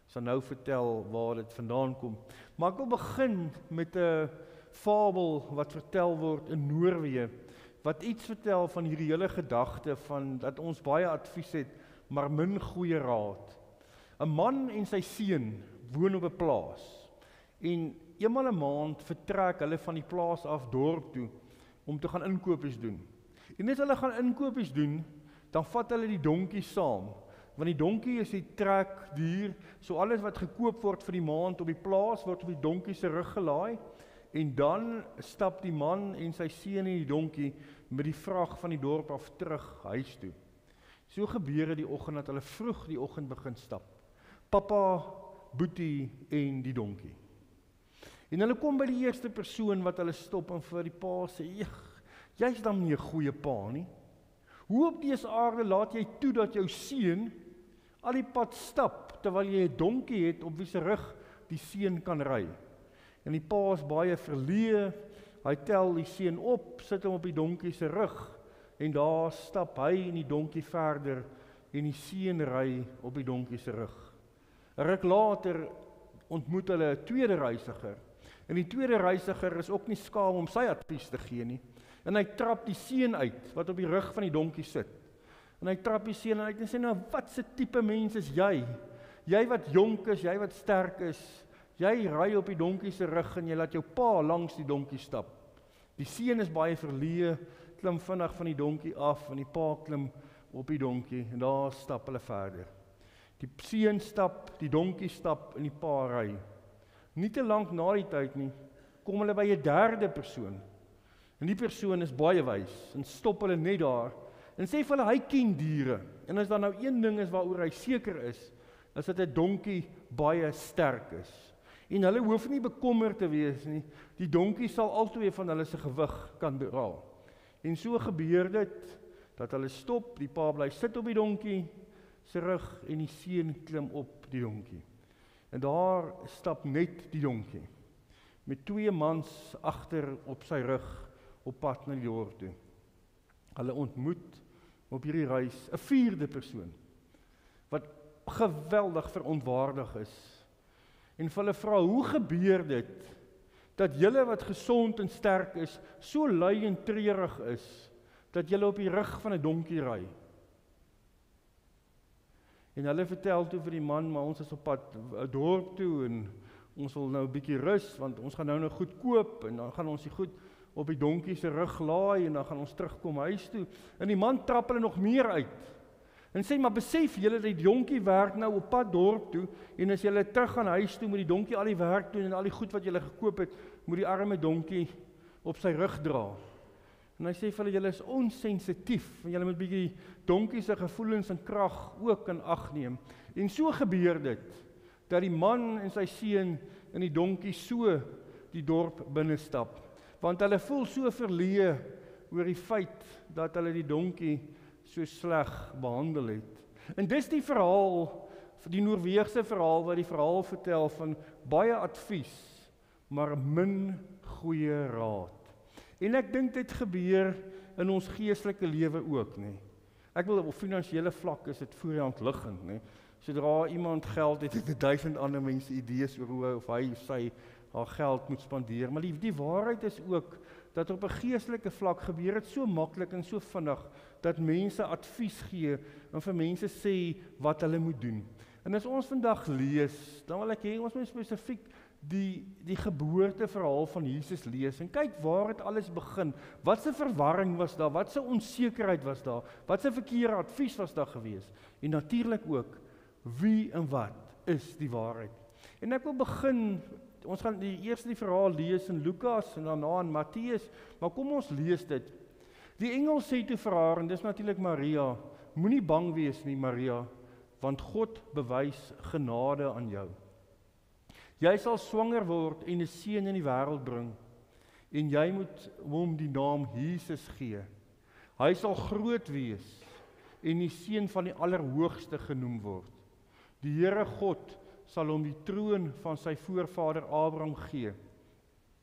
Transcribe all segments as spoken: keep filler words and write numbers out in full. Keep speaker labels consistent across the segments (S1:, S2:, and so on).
S1: sal nou vertel waar dit vandaan kom. Maar ek wil begin met 'n fabel wat vertel word in Noorwe, wat iets vertel van hierdie hele gedagte van dat ons baie advies het, maar min goeie raad. 'n Man en sy seun woon op 'n plaas, en eenmal 'n maand vertrek hulle van die plaas af dorp toe, om te gaan inkopies doen. En as hulle gaan inkopies doen, dan vat hulle die donkie saam, want die donkie is die trekdier, so alles wat gekoop word vir die maand op die plaas, word op die donkie se rug gelaai, en dan stap die man en sy seun en die donkie met die vrag van die dorp af terug huis toe. So gebeur dit die oggend dat hulle vroeg die oggend begin stap. Papa, Boetie en die donkie. En hulle kom by die eerste persoon wat hulle stop en vir die pa sê, jy's dan nie 'n goeie pa nie. Hoe op dese aarde laat jy toe dat jou seun al die pad stap, terwyl jy 'n donkie het op wie se rug die seun kan ry? En die pa is baie verleë, hy tel die seun op, sit hom op die donkie se rug, en daar stap hy en die donkie verder, en die seun ry op die donkie se rug. 'n Ruk later ontmoet hulle 'n tweede reisiger, en die tweede reisiger is ook nie skaam om sy advies te gee nie, en hy trap die seun uit, wat op die rug van die donkie sit, en hy trap die seun uit en sê, nou wat se tipe mens is jy? Jy wat jonk is, jy wat sterk is, jy ry op die donkie se rug, en jy laat jou pa langs die donkie stap. Die seun is baie verleë, klim vinnig van die donkie af, en die pa klim op die donkie, en daar stap hulle verder. Die seun stap, die donkie stap, en die pa ry. Nie te lank na die tyd nie, kom hulle by 'n derde persoon. En die persoon is baie wys, en stop hulle net daar, en sê vir hulle, hy ken diere. En as daar nou een ding is waaroor hy seker is, is dat 'n donkie baie sterk is. En hulle hoef nie bekommerd te wees nie, die donkie sal altyd van hulle se gewig kan dra. En so gebeur dit, dat hulle stop, die pa bly sit op die donkie se rug, en die seun klim op die donkie. En daar stap net die donkie, met twee mans agter op sy rug, op pad na die dorp toe. Hulle ontmoet op hierdie reis 'n vierde persoon, wat geweldig verontwaardig is, en vir hulle vra, hoe gebeur dit, dat julle wat gesond en sterk is, so lui en treurig is, dat julle op die rug van 'n donkie ry? En hulle vertel toe vir die man, maar ons is op pad 'n dorp toe, en ons wil nou 'n bietjie rus, want ons gaan nou nog goed koop, en dan gaan ons die goed op die donkie se rug laai, en dan gaan ons terugkom huis toe. En die man trap hulle nog meer uit, en sê, maar besef julle dat die donkie werk nou op pad dorp toe, en as julle terug gaan huis toe, moet die donkie al die werk doen, en al die goed wat julle gekoop het, moet die arme donkie op sy rug dra. En hy sê vir hulle, julle is onsensitief, en julle moet bietjie die donkie se gevoelens en krag ook in ag neem. En so gebeur dit, dat die man en sy seun en die donkie so die dorp binne stap, want hulle voel so verleë oor die feit dat hulle die donkie so sleg behandel het. En dis die verhaal, die Noorweegse verhaal, wat die verhaal vertel van baie advies, maar min goeie raad. En ek dink dit gebeur in ons geestelike lewe ook, nie. Ek wil op finansiële vlak is dit voor die hand liggend, nie. Sodra iemand geld het, het 'n duisend ander mense idees oor hoe of hy of sy haar geld moet spandeer. Maar die, die waarheid is ook dat op 'n geestelike vlak gebeur dit so maklik en so vinnig dat mense advies gee en vir mense sê wat hulle moet doen. En as ons vandag lees, dan wil ek hê ons moet spesifiek die die geboorteverhaal van Jesus lees en kyk waar het alles begin. Wat se verwarring was daar? Wat se onsekerheid was daar? Wat se verkeerde advies was daar gewees? En natuurlik ook wie en wat is die waarheid? En ek wil begin, ons gaan die eerste die verhaal lees in Lukas en daarna in Matteus, maar kom ons lees dit. Die engel sê toe vir haar, en dis natuurlik Maria, moenie bang wees nie Maria, want God bewys genade aan jou. Jy sal swanger word en 'n seun in die wêreld bring, en jy moet hom die naam Jesus gee. Hy sal groot wees en die seun van die Allerhoogste genoem word. Die Here God sal hom die troon van sy voorvader Abraham gee.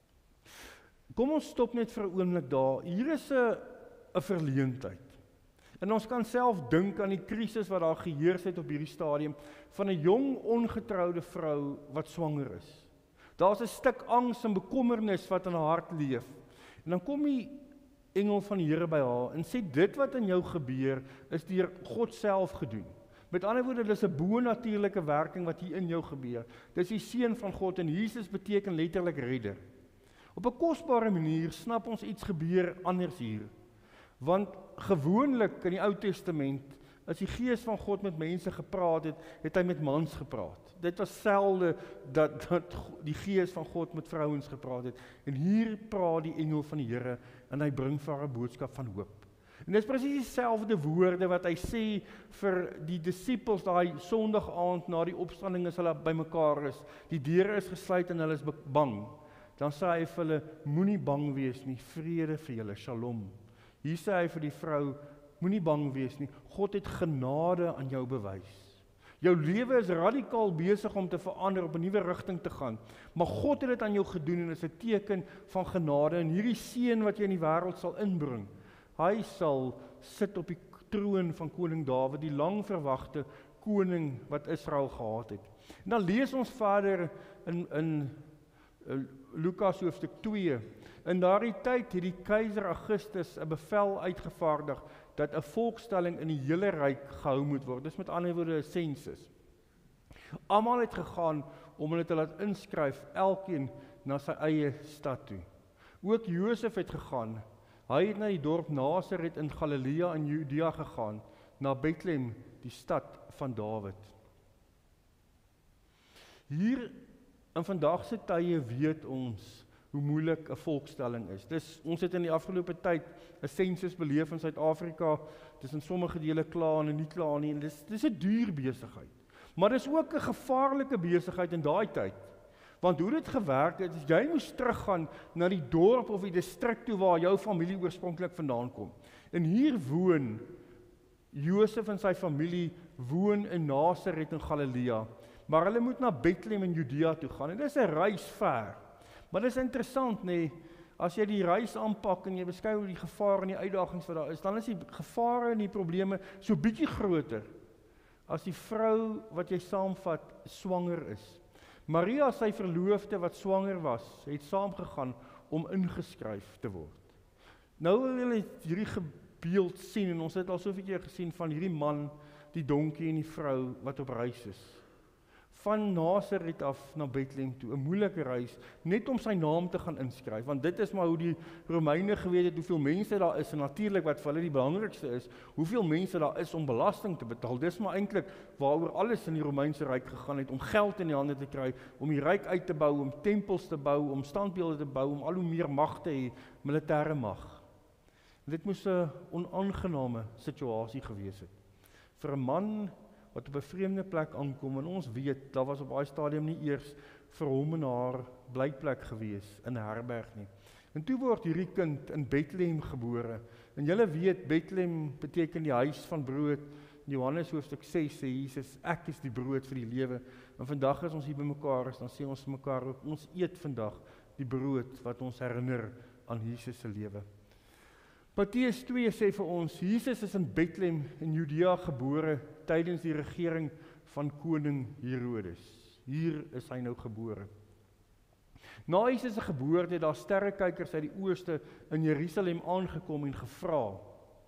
S1: Kom ons stop net vir 'n oomblik daar. Hier is 'n 'n verleentheid. En ons kan self dink aan die krisis wat daar geheers het op hierdie stadium van 'n jong ongetroude vrou wat swanger is. Daar's 'n stuk angs en bekommernis wat in haar hart leef. En dan kom die engel van die Here by haar en sê dit wat in jou gebeur is deur God self gedoen. Met ander woorde, dis 'n bo-natuurlike werking wat hier in jou gebeur. Dis die seun van God en Jesus beteken letterlik redder. Op 'n kosbare manier snap ons iets gebeur anders hier. Want gewoonlik in die Ou Testament, as die Gees van God met mense gepraat het, het hy met mans gepraat. Dit was selde dat, dat die Gees van God met vrouens gepraat het. En hier praat die engel van die Here en hy bring vir haar 'n boodskap van hoop. En dit is presies dieselfde woorde wat hy sê vir die disippels daai Sondag aand na die opstanding as hulle bymekaar is. Die deure is gesluit en hulle is bang. Dan sê hy vir hulle, moenie bang wees nie, vrede vir julle, shalom. Hier sê hy vir die vrou, moenie bang wees nie, God het genade aan jou bewys. Jou lewe is radikaal besig om te verander, op 'n nuwe rigting te gaan, maar God het dit aan jou gedoen en is 'n teken van genade, en hierdie seun wat jy in die wêreld sal inbring, hy sal sit op die troon van koning Dawid, die lang verwagte koning wat Israel gehad het. En dan lees ons verder in, in uh, Lukas hoofstuk twee, in daardie tyd het die keiser Augustus 'n bevel uitgevaardig dat 'n volkstelling in die hele ryk gehou moet word. Dis met ander woorde 'n sensus. Almal het gegaan om hulle te laat inskryf, elkeen na sy eie stad toe. Ook Josef het gegaan. Hy het na die dorp Nasaret in Galilea in Judea gegaan, na Bethlehem, die stad van Dawid. Hier in vandag se tye weet ons hoe moeilik 'n volkstelling is. Dis, ons het in die afgelope tyd 'n sensus beleef in Suid-Afrika, dis in sommige dele klaar en nie klaar nie, en dis, dis 'n duur besigheid. Maar dis ook 'n gevaarlike besigheid in daai tyd. Want hoe dit gewerk het, is jy moes teruggaan na die dorp of die distrik toe waar jou familie oorspronklik vandaan kom. En hier woon Josef en sy familie woon in Nasaret in Galilea, maar hulle moet na Bethlehem in Judea toe gaan, en dis 'n reis ver. Maar dit is interessant, nee, as jy die reis aanpak en jy beskryf die gevare en die uitdagings wat daar is, dan is die gevare en die probleme so bietjie groter as die vrou wat jy saamvat swanger is. Maria, sy verloofde wat swanger was, het saamgegaan om ingeskryf te word. Nou wil julle hierdie beeld sien, en ons het al soveel keer gesien van hierdie man, die donkie en die vrou wat op reis is. Van Nasaret af na Bethlehem toe, 'n moeilike reis, net om sy naam te gaan inskryf, want dit is maar hoe die Romeine geweet het, hoeveel mense daar is, en natuurlik wat vir hulle die belangrikste is, hoeveel mense daar is om belasting te betaal. Dis maar eintlik waaroor alles in die Romeinse ryk gegaan het, om geld in die hande te kry, om die ryk uit te bou, om tempels te bou, om standbeelde te bou, om al hoe meer mag te hê, militêre mag. Dit moes 'n onaangename situasie gewees het. Vir 'n man wat op 'n vreemde plek aankom, en ons weet, daar was op daai stadium nie eers vir hom en haar blyplek gewees in 'n herberg nie. En toe word hierdie kind in Bethlehem gebore. En julle weet, Bethlehem beteken die huis van brood. In Johannes hoofstuk ses sê Jesus, ek is die brood vir die lewe. En vandag as ons hier bymekaar is, dan sê ons vir mekaar ook, ons eet vandag die brood wat ons herinner aan Jesus se lewe. Matteus twee sê vir ons, Jesus is in Bethlehem in Judea gebore tydens die regering van koning Herodes. Hier is hy nou gebore. Na Jesus se geboorte het daar sterrekykers uit die ooste in Jerusalem aangekom en gevra,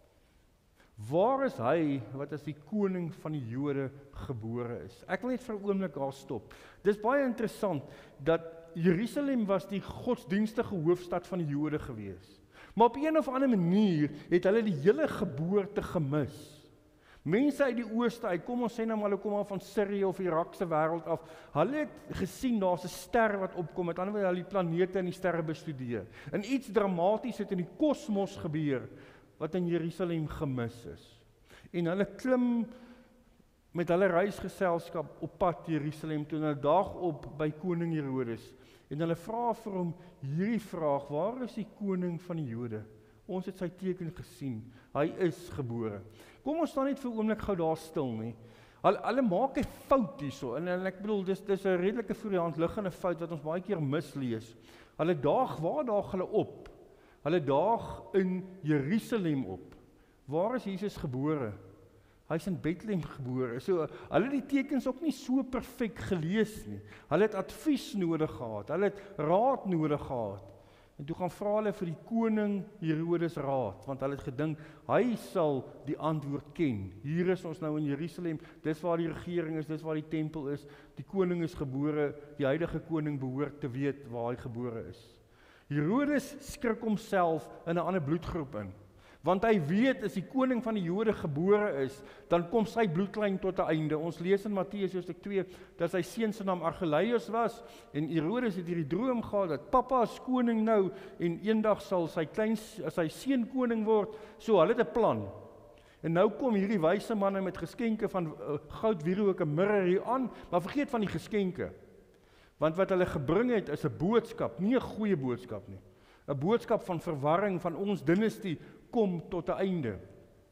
S1: waar is hy wat as die koning van die Jode gebore is? Ek wil net vir 'n oomblik daar stop. Dis baie interessant dat Jerusalem was die godsdienstige hoofstad van die Jode gewees. Maar op een of ander manier het hulle die hele geboorte gemis. Mense uit die ooste uit, kom ons sê nou maar hulle kom al van Sirië of Irak se wêreld af, hulle het gesien daar's 'n ster wat opkom, met ander woorde hulle die planete en die sterre bestudeer. En iets dramaties het in die kosmos gebeur wat in Jerusalem gemis is. En hulle klim met hulle reisgeselskap op pad Jerusalem toe, en hulle daag op by koning Herodes. En hulle vra vir hom hierdie vraag, waar is die koning van die Jode? Ons het sy teken gesien, hy is gebore. Kom ons staan net vir 'n oomblik gou daar stil nie. Hulle, hulle maak 'n fout hierso, en, en ek bedoel, dis, dis 'n redelike voor die hand liggende fout wat ons baie keer mislees. Hulle daag, waar daag hulle op? Hulle daag in Jerusalem op. waar is Jesus gebore? Hy is in Bethlehem gebore. So, hulle het die tekens ook nie so perfek gelees nie. Hulle het advies nodig gehad, hulle het raad nodig gehad. En toe gaan vra hulle vir die koning Herodes raad, want hulle het gedink, hy sal die antwoord ken. Hier is ons nou in Jerusalem, dis waar die regering is, dis waar die tempel is, die koning is gebore, die huidige koning behoort te weet waar hy gebore is. Herodes skrik homself in 'n ander bloedgroep in, want hy weet, as die koning van die Jode gebore is, dan kom sy bloedlyn tot 'n einde. Ons lees in Matteus hoofstuk twee, dat sy seun se naam Archelaus was, en Herodes het hierdie droom gehad, dat pappa is koning nou, en eendag sal sy klein, sy seun koning word, so hulle het 'n plan. En nou kom hierdie wyse manne met geskenke van uh, goud, wierook en mirre hier aan, maar vergeet van die geskenke. Want wat hulle gebring het is 'n boodskap, nie 'n goeie boodskap nie. 'n Boodskap van verwarring van ons dinastie kom tot 'n einde.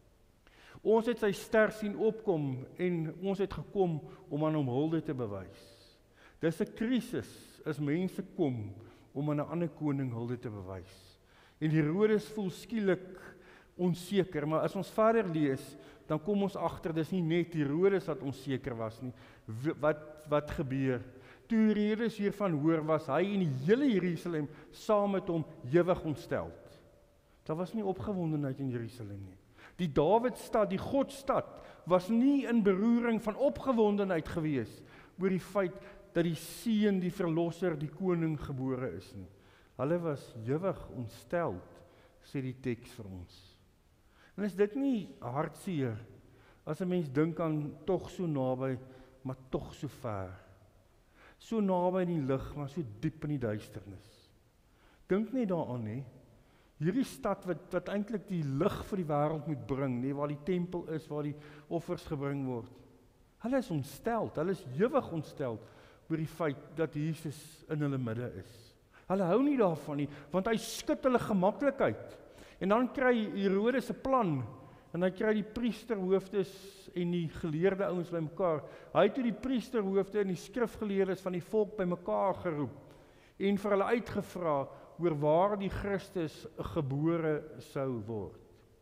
S1: Ons het sy ster sien opkom en ons het gekom om aan hom hulde te bewys. Dis 'n krisis as mense kom om aan 'n ander koning hulde te bewys. En Herodes voel skielik onseker, maar as ons verder lees, dan kom ons agter, dis nie net Herodes wat onseker was nie. Wat wat gebeur? Toe Herodes hiervan hoor, was hy en die hele Jerusalem saam met hom ewig ontsteld. Daar was nie opgewondenheid in Jerusalem nie. Die Dawidstad, die Godstad, was nie in beroering van opgewondenheid gewees oor die feit dat die seun, die verlosser, die koning gebore is nie. Hulle was ewig ontsteld, sê die teks vir ons. En is dit nie hartseer, as 'n mens dink aan tog so naby, maar tog so ver. So naby in die lig, maar so diep in die duisternis. Dink net daaraan, hè. Hierdie stad wat, wat eintlik die lig vir die wêreld moet bring, nee, waar die tempel is, waar die offers gebring word. Hulle is ontsteld, hulle is ewig ontsteld oor die feit dat Jesus in hulle midde is. Hulle hou nie daarvan nie, want hy skud hulle gemaklikheid. En dan kry Herodes 'n plan, en hy kry die priesterhoofdes en die geleerde ouens bymekaar. Hy het toe die priesterhoofde en die skrifgeleerdes van die volk bymekaar geroep, en vir hulle uitgevra oor waar die Christus gebore sou word.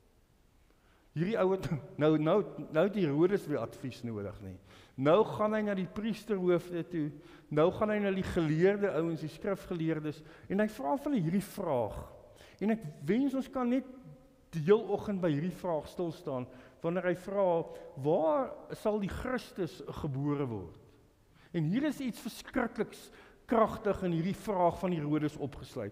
S1: Hierdie ou het nou nou nou het Herodes weer advies nodig nie. Nou gaan hy na die priesterhoofde toe, nou gaan hy na die geleerde ouens, die skrifgeleerdes, en hy vra vir hulle hierdie vraag. En ek wens ons kan net die heel oggend by hierdie vraag stil staan, wanneer hy vra, waar sal die Christus gebore word? En hier is iets verskrikliks kragtig in hierdie vraag van Herodes opgesluit.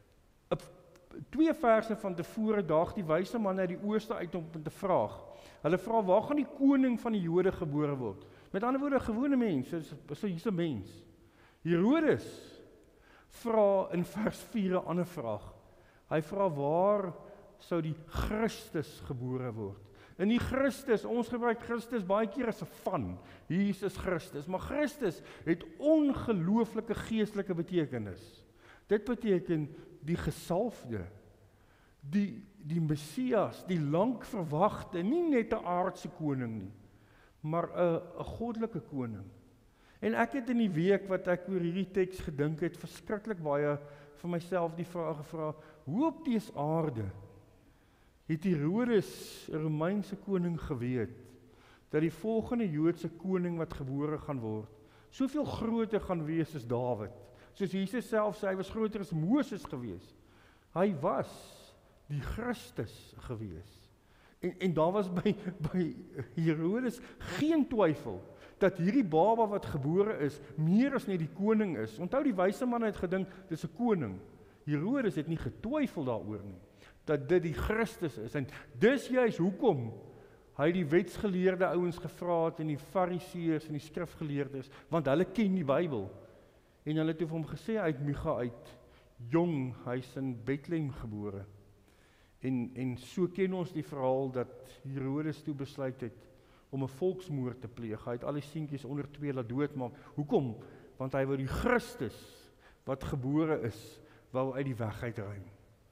S1: Twee verse van tevore daag die wyse manne uit die ooste uit om te vraag. Hulle vra, waar gaan die koning van die Jode gebore word? Met ander woorde, gewone mens, so hier's 'n mens. Herodes vra in vers vier 'n ander vraag. Hy vra, waar sou die Christus gebore word? In die Christus, ons gebruik Christus baie keer as 'n van, Jesus Christus, maar Christus het ongelooflike geestelike betekenis. Dit beteken die gesalfde, die, die Messias, die lank verwagte, nie net 'n aardse koning nie, maar 'n 'n goddelike koning. En ek het in die week wat ek oor hierdie teks gedink het, verskriklik baie vir myself die vraag gevra, hoe op dese aarde het Herodes, 'n Romeinse koning, geweet dat die volgende Joodse koning wat gebore gaan word, soveel groter gaan wees as Dawid. Soos Jesus self sê, hy was groter as Moses gewees. Hy was die Christus gewees. En, en daar was by, by Herodes geen twyfel dat hierdie baba wat gebore is, meer as net die koning is. Onthou, die wyse man het gedink, dis 'n koning. Herodes het nie getwyfel daaroor nie, dat dit die Christus is. En dis juist hoekom hy die wetsgeleerde ouens gevra het, en die fariseërs en die skrifgeleerdes, want hulle ken die Bybel. En hulle het vir hom gesê, uit Micha uit, jong, hy is in Bethlehem gebore. En, en so ken ons die verhaal dat Herodes toe besluit het om 'n volksmoord te pleeg. Hy het al die seentjies onder twee laat doodmaak. Hoekom? Want hy wou die Christus wat gebore is, wou uit die weg uitruim.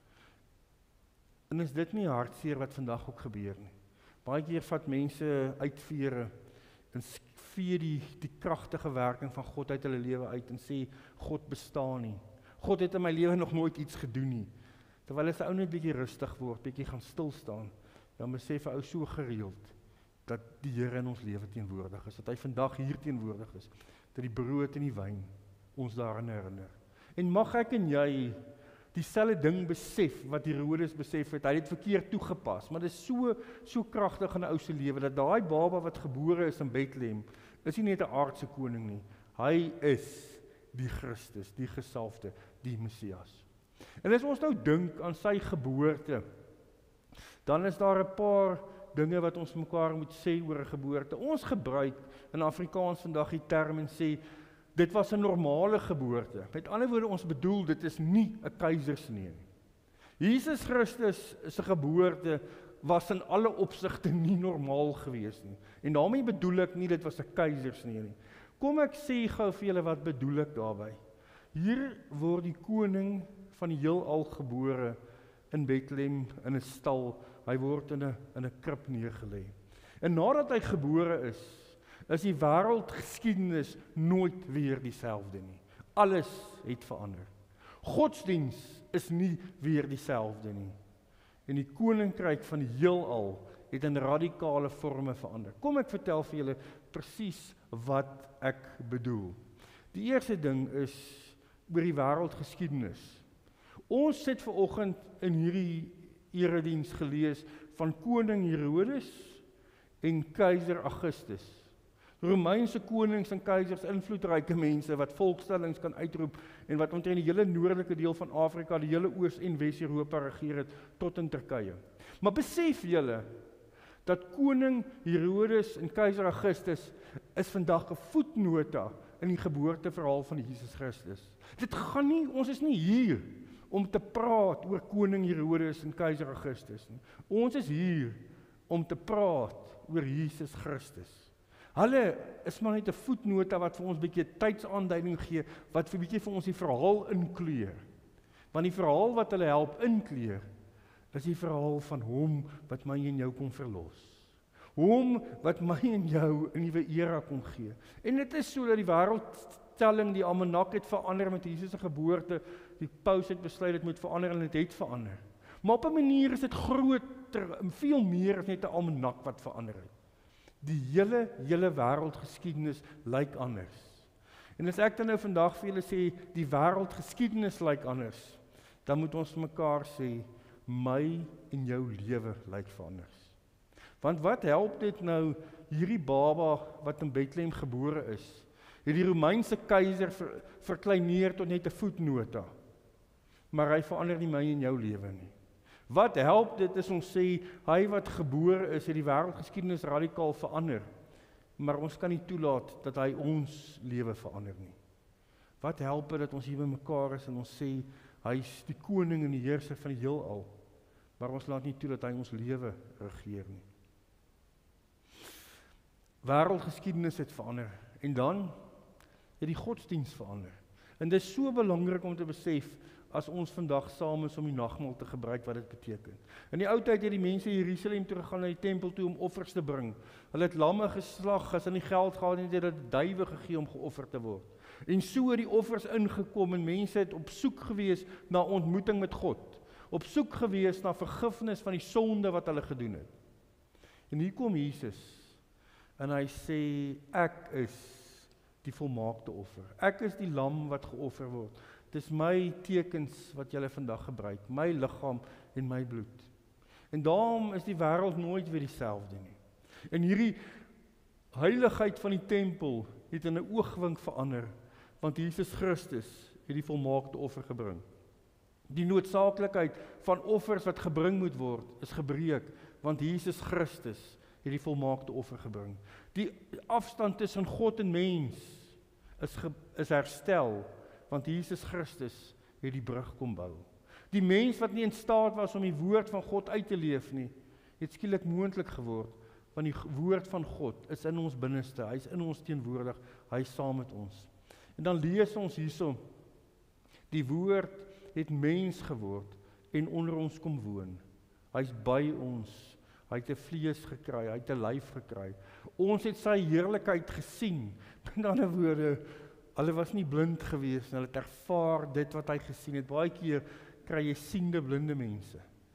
S1: En is dit nie hartseer wat vandag ook gebeur nie? Baie keer vat mense uitvere en vee die, die kragtige werking van God uit hulle lewe uit en sê, God bestaan nie. God het in my lewe nog nooit iets gedoen nie. Terwyl as 'n ou net bietjie rustig word, bietjie gaan stil staan, dan besef 'n ou so gereeld dat die Here in ons lewe teenwoordig is, dat hy vandag hier teenwoordig is, dat die brood en die wyn ons daaraan herinner. En mag ek en jy dieselfde ding besef wat Herodes besef het, hy het verkeerd toegepas, maar dit is so so kragtig in 'n ou se lewe dat daai baba wat gebore is in Bethlehem, is nie net 'n aardse koning nie. Hy is die Christus, die gesalfde, die Messias. En as ons nou dink aan sy geboorte, dan is daar 'n paar dinge wat ons mekaar moet sê oor 'n geboorte. Ons gebruik in Afrikaans vandag die term en sê, dit was 'n normale geboorte. Met ander woorde, ons bedoel, dit is nie 'n keisersnee nie. Jesus Christus se geboorte was in alle opsigte nie normaal gewees nie. En daarmee bedoel ek nie, dit was 'n keisersnee nie. Kom ek sê gou vir julle wat bedoel ek daarby. Hier word die koning van die heelal gebore in Bethlehem in 'n stal. Hy word in 'n in 'n krib neergelê. En nadat hy gebore is, is die wêreldgeskiedenis nooit weer dieselfde nie. Alles het verander. Godsdiens is nie weer dieselfde nie. En die koninkryk van die heelal het in radikale vorme verander. Kom ek vertel vir julle presies wat ek bedoel. Die eerste ding is oor die wêreldgeskiedenis. Ons sit vanoggend in hierdie erediens gelees van koning Herodes en keiser Augustus. Romeinse konings en keisers, invloedryke mense wat volkstellings kan uitroep en wat omtrent die hele noordelike deel van Afrika, die hele Oos- en Wes-Europa regeer het tot in Turkye. Maar besef julle dat koning Herodes en keiser Augustus is vandag 'n voetnota in die geboorteverhaal van Jesus Christus. Dit gaan nie, ons is nie hier om te praat oor koning Herodes en keiser Augustus nie. Ons is hier om te praat oor Jesus Christus. Hulle is maar net 'n voetnota wat vir ons 'n bietjie tydsaanduiding gee, wat vir 'n bietjie vir ons die verhaal inkleur. Want die verhaal wat hulle help inkleur, is die verhaal van hom wat my en jou kom verlos. Hom wat my en jou 'n nuwe era kom gee. En dit is so dat die wêreldtelling, die almanak het verander met Jesus se geboorte. Die paus het besluit dit moet verander en dit het verander. Maar op 'n manier is dit groter, veel meer as net 'n almanak wat verander het. Die hele, hele wêreldgeskiedenis lyk anders. En as ek dan nou vandag vir julle sê, die wêreldgeskiedenis lyk anders, dan moet ons mekaar sê, my en jou lewe lyk anders. Want wat help dit nou, hierdie baba wat in Bethlehem gebore is, het die Romeinse keiser ver, verkleineer tot net 'n voetnota, maar hy verander nie my en jou lewe nie. Wat help dit is ons sê, hy wat gebore is, het die wêreldgeskiedenis radikaal verander, maar ons kan nie toelaat dat hy ons lewe verander nie. Wat help dit dat ons hier by mekaar is en ons sê, hy is die koning en die heerser van die heelal, maar ons laat nie toe dat hy ons lewe regeer nie. Wêreldgeskiedenis het verander, en dan het die godsdiens verander. En dit is so belangrik om te besef, as ons vandag saam is om die nagmaal te gebruik wat dit beteken. In die ou tyd het die mense in Jerusalem toe gegaan na die tempel toe om offers te bring. Hulle het lamme geslag, as hulle nie geld gehad het, het hulle duwe gegee om geoffer te word. En so het die offers ingekom en mense het op soek gewees na ontmoeting met God. Op soek gewees na vergifnis van die sonde wat hulle gedoen het. En hier kom Jesus en hy sê, ek is die volmaakte offer. Ek is die lam wat geoffer word. Dis my tekens wat julle vandag gebruik, my liggaam en my bloed. En daarom is die wêreld nooit weer dieselfde nie. En hierdie heiligheid van die tempel het in 'n oogwink verander, want Jesus Christus het die volmaakte offer gebring. Die noodsaaklikheid van offers wat gebring moet word, is gebreek, want Jesus Christus het die volmaakte offer gebring. Die afstand tussen God en mens is, ge, is herstel, want Jesus Christus het die brug kom bou. Die mens wat nie in staat was om die woord van God uit te leef nie, het skielik moontlik geword, want die woord van God is in ons binneste, hy is in ons teenwoordig, hy is saam met ons. En dan lees ons hierso, die woord het mens geword en onder ons kom woon. Hy is by ons, hy het 'n vlees gekry, hy het 'n lyf gekry. Ons het sy heerlikheid gesien. Met ander woorde, hulle was nie blind gewees, hulle het ervaar dit wat hy gesien het. Baie keer kry jy siende blinde mense.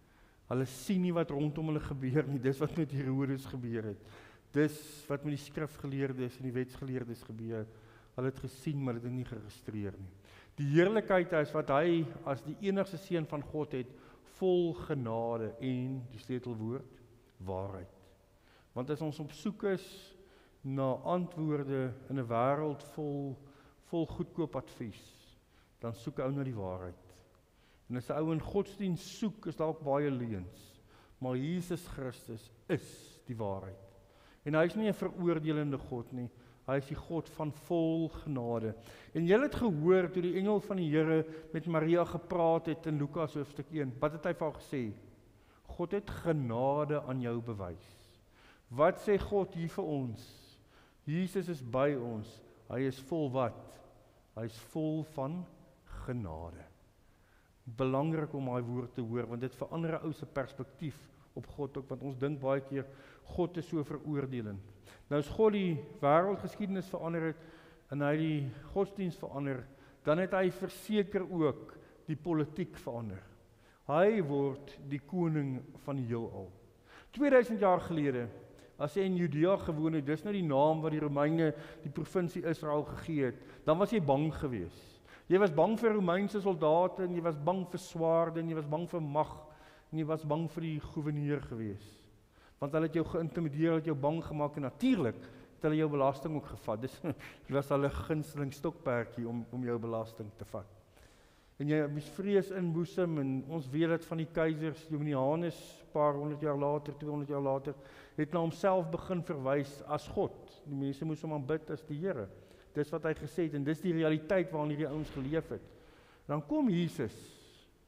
S1: Hulle sien nie wat rondom hulle gebeur nie, dis wat met Herodes gebeur het. Dis wat met die skrifgeleerdes en die wetsgeleerdes gebeur. Hulle het gesien, maar dit is nie geregistreer nie. Die heerlikheid is wat hy as die enigste seun van God het, vol genade en die sleutelwoord, waarheid. Want as ons op soek is na antwoorde in 'n wêreld vol, vol goedkoop advies, dan soek 'n ou na die waarheid. En as 'n ou in godsdienst soek, is dalk baie leuns. Maar Jesus Christus is die waarheid. En hy is nie 'n veroordelende God nie. Hy is die God van vol genade. En jy het gehoor toe die engel van die Here met Maria gepraat het in Lukas hoofstuk een. Wat het hy vir haar gesê? God het genade aan jou bewys. Wat sê God hier vir ons? Jesus is by ons. Hy is vol wat? Hy is vol van genade. Belangrik om daai woord te hoor, want dit verander 'n ou se perspektief op God ook, want ons dink baie keer God is so veroordelend. Nou as God die wêreldgeskiedenis verander het en hy die godsdienst verander, dan het hy verseker ook die politiek verander. Hy word die koning van die heelal. tweeduisend jaar gelede, as jy in Judea gewoon het, dis nou die naam wat die Romeine die provinsie Israel gegee het, dan was jy bang geweest. Jy was bang vir Romeinse soldate, en jy was bang vir swaarde, en jy was bang vir mag, en jy was bang vir die gouverneur geweest. Want hulle het jou geïntimideer, hulle het jou bang gemaak, en natuurlik het hulle jou belasting ook gevat. Dis jy was al 'n gunsteling stokperdjie om, om jou belasting te vat. En jy moes vrees inboesem, en ons weet dit van die keisers, Domitianus, paar honderd jaar later, tweehonderd jaar later, het na homself begin verwys as God. Die mense moes hom aanbid as die Here. Dis wat hy gesê het, en dis die realiteit waarin hierdie ouens geleef het. Dan kom Jesus,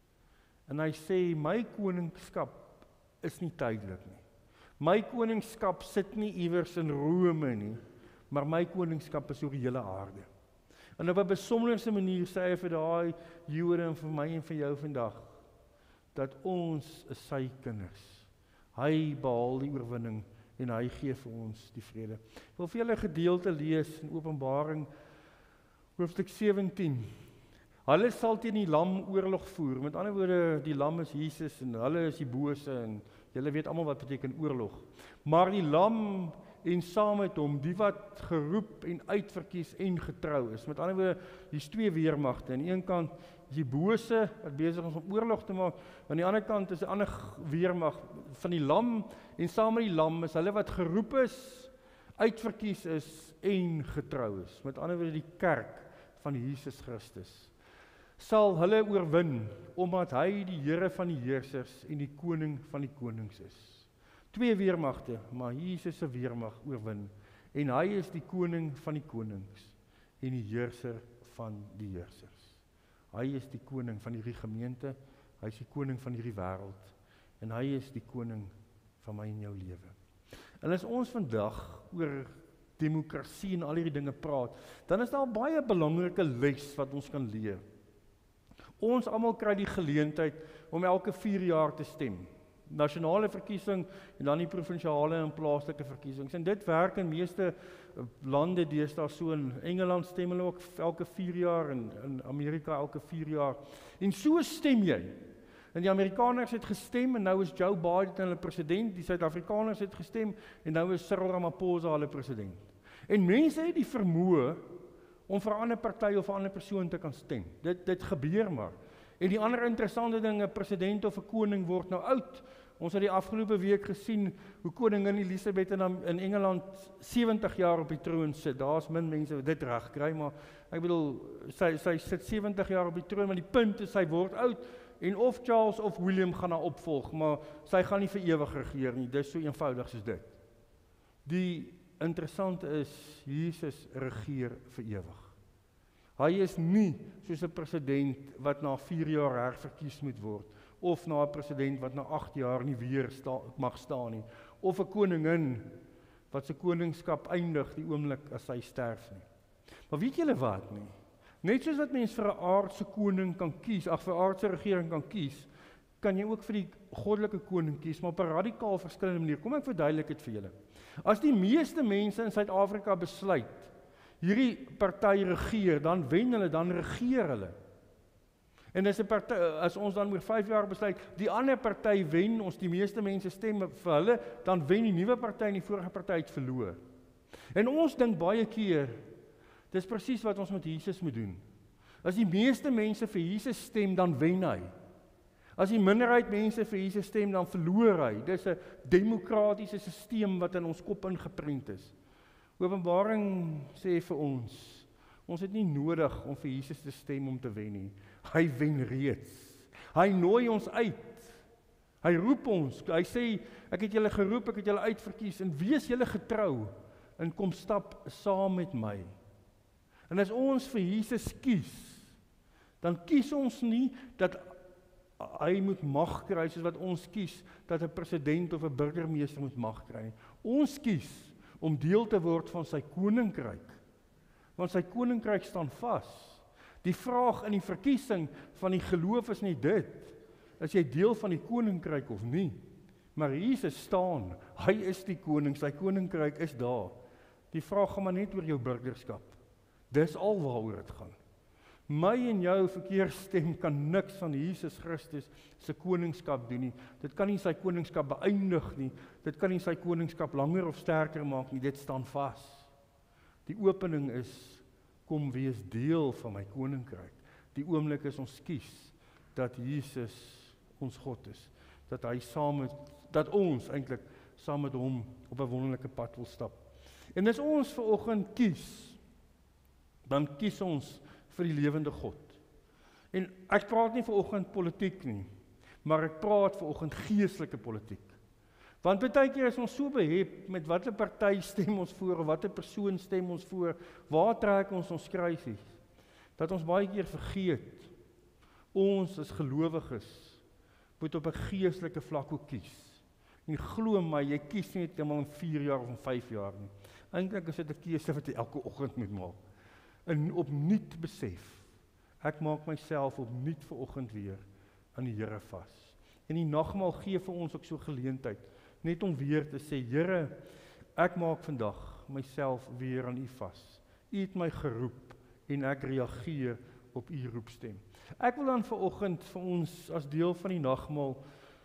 S1: en hy sê, my koningskap is nie tydelik nie. My koningskap sit nie iewers in Rome nie, maar my koningskap is oor die hele aarde. En op 'n besonderse manier sê hy vir daai Jode en vir my en vir jou vandag, dat ons is sy kinders. Hy behaal die oorwinning, en hy gee vir ons die vrede. Ek wil vir julle 'n gedeelte lees in Openbaring hoofstuk sewentien. Hulle sal teen die lam oorlog voer. Met ander woorde, die lam is Jesus en hulle is die bose, en julle weet almal wat beteken oorlog. Maar die lam en saam met hom, die wat geroep en uitverkies en getrou is. Met ander woorde, hier's twee weermagte. Aan die een kant is die bose wat besig is om oorlog te maak, aan die ander kant is 'n ander weermag van die lam, en saam met die lam is hulle wat geroep is, uitverkies is en getrou is. Met ander woorde, die kerk van Jesus Christus sal hulle oorwin, omdat hy die Here van die heersers en die koning van die konings is. Twee weermagte, maar Jesus se weermag oorwin, en hy is die koning van die konings en die heerser van die heersers. Hy is die koning van hierdie gemeente, hy is die koning van hierdie wêreld, en hy is die koning van my en jou lewe. En as ons vandag oor demokrasie en al hierdie dinge praat, dan is daar baie belangrike les wat ons kan leer. Ons almal kry die geleentheid om elke vier jaar te stem. Nasionale verkiesing en dan die provinsiale en plaaslike verkiesings. En dit werk in meeste lande deesdae so. In Engeland stem hulle ook elke vier jaar en in Amerika elke vier jaar. En so stem jy. En die Amerikaners het gestem en nou is Joe Biden hulle president, die Suid-Afrikaners het gestem en nou is Cyril Ramaphosa hulle president. En mense het die vermoë om vir 'n ander party of 'n ander persoon te kan stem. Dit dit gebeur maar. En die ander interessante ding, 'n president of 'n koning word nou oud. Ons het die afgelope week gesien hoe koningin Elisabeth in, in Engeland sewentig jaar op die troon sit. Daar's min mense wat dit reg kry, maar ek bedoel, sy sy sit sewentig jaar op die troon, maar die punt is sy word oud en of Charles of William gaan haar opvolg, maar sy gaan nie vir ewig regeer nie. Dis so eenvoudig soos dit. Die interessante is, Jesus regeer vir ewig. Hy is nie soos 'n president wat na vier jaar herverkies moet word, of na 'n president wat na agt jaar nie weer sta, mag staan nie, of 'n koningin wat sy koningskap eindig die oomblik as hy sterf nie. Maar weet julle wat nie? Net soos wat mens vir 'n aardse koning kan kies, ag vir 'n aardse regering kan kies, kan jy ook vir die goddelike koning kies, maar op 'n radikaal verskillende manier. Kom ek verduidelik dit vir julle. As die meeste mense in Suid-Afrika besluit, hierdie party regeer, dan wen hulle, dan regeer hulle. En as, 'n party, as ons dan oor vyf jaar besluit, die ander party wen, ons die meeste mense stem vir hulle, dan wen die nuwe party en die vorige party het verloor. En ons dink baie keer, dis presies wat ons met Jesus moet doen. As die meeste mense vir Jesus stem, dan wen hy. As die minderheid mense vir Jesus stem, dan verloor hy. Dis 'n demokratiese stelsel wat in ons kop ingeprent is. Openbaring sê vir ons, ons het nie nodig om vir Jesus te stem om te wen nie. Hy wen reeds. Hy nooi ons uit. Hy roep ons. Hy sê, ek het julle geroep, ek het julle uitverkies, en wees julle getrou, en kom stap saam met my. En as ons vir Jesus kies, dan kies ons nie dat hy moet mag kry, soos wat ons kies, dat 'n president of 'n burgemeester moet mag kry. Ons kies om deel te word van sy koninkryk, want sy koninkryk staan vas. Die vraag in die verkiesing van die geloof is nie dit, is jy deel van die koninkryk of nie? Maar Jesus staan, hy is die koning, sy koninkryk is daar. Die vraag gaan maar net oor jou burgerskap. Dis al waaroor dit gaan. My en jou verkeersstem kan niks van Jesus Christus se koningskap doen nie. Dit kan nie sy koningskap beëindig nie. Dit kan nie sy koningskap langer of sterker maak nie. Dit staan vas. Die opening is, kom wees deel van my koninkryk. Die oomblik is ons kies dat Jesus ons God is. Dat hy saam met, dat ons eintlik saam met hom op 'n wonderlike pad wil stap. En as ons vanoggend kies, dan kies ons vir die lewende God. En ek praat nie vanoggend politiek nie, maar ek praat vanoggend geestelike politiek. Want baie keer is ons so behep met watter party stem ons voor, of watter persoon stem ons voor, waar trek ons ons kruisies, dat ons baie keer vergeet, ons as gelowiges moet op 'n geestelike vlak ook kies. En glo my, jy kies nie net eenmal in vier jaar of in vyf jaar nie. Eintlik is dit 'n keuse wat jy elke oggend moet maak. En opnuut besef, ek maak myself opnuut vanoggend weer aan die Here vas. En die nagmaal gee vir ons ook so geleentheid, net om weer te sê, Here, ek maak vandag myself weer aan U vas. U het my geroep en ek reageer op U roepstem. Ek wil dan vanoggend vir ons as deel van die nagmaal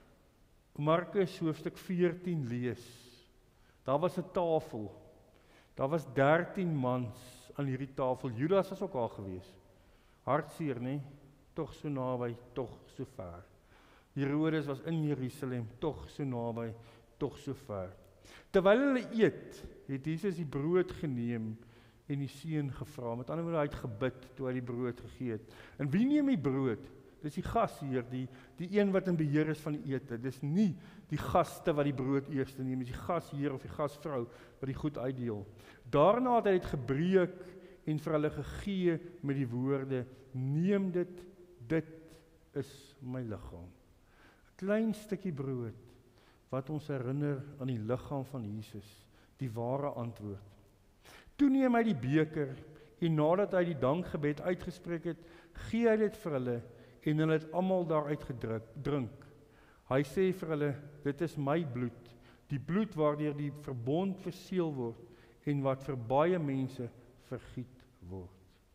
S1: Markus hoofstuk veertien lees. Daar was 'n tafel. Daar was dertien mans aan hierdie tafel. Judas was ook daar gewees. Hartseer, nee, tog so naby, tog so ver. Herodes was in Jerusalem, tog so naby, tog so ver. Terwyl hulle eet, het Jesus die brood geneem en die seën gevra. Met ander woorde, hy het gebid toe hy die brood gegee het. En wie neem die brood? Dis die gasheer, die die een wat in beheer is van die ete. Dis nie die gaste wat die brood eers neem, dis die gasheer of die gasvrou wat die goed uitdeel. Daarna het hy dit gebreek en vir hulle gegee met die woorde: neem dit, dit is my liggaam. 'n Klein stukkie brood wat ons herinner aan die liggaam van Jesus, die ware antwoord. Toe neem hy die beker en nadat hy die dankgebed uitgespreek het, gee hy dit vir hulle en hulle het almal daaruit gedrink. Hy sê vir hulle, dit is my bloed, die bloed waardeur die verbond verseël word en wat vir baie mense vergiet word.